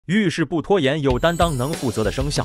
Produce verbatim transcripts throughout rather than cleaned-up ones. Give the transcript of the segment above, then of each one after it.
遇事不拖延，有担当、能负责的生肖。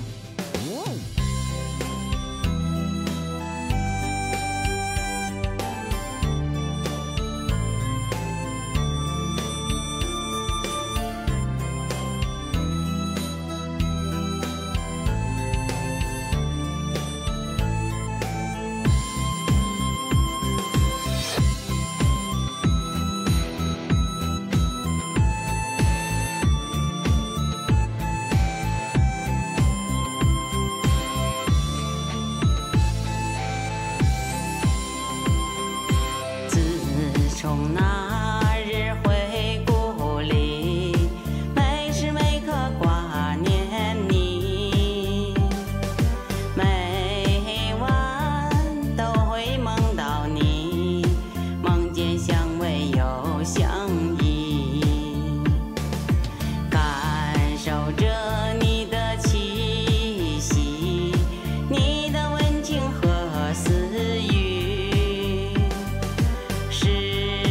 从那日回故里，每时每刻挂念你，每晚都会梦到你，梦见相偎又相依，感受着你的气息，你的温情和私语，是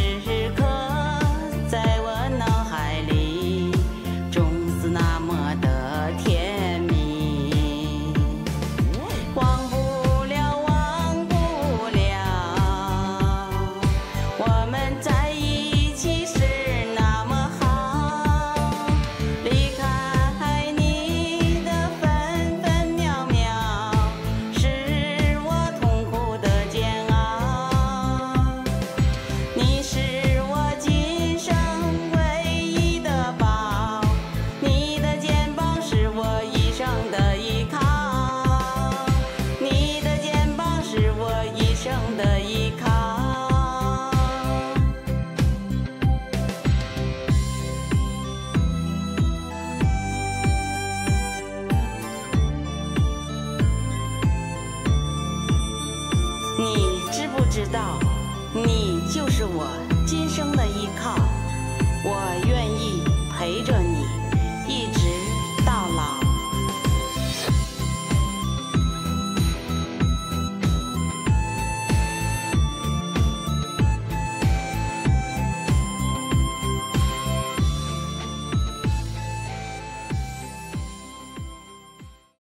的依靠。你知不知道，你就是我今生的依靠，我愿意陪着你。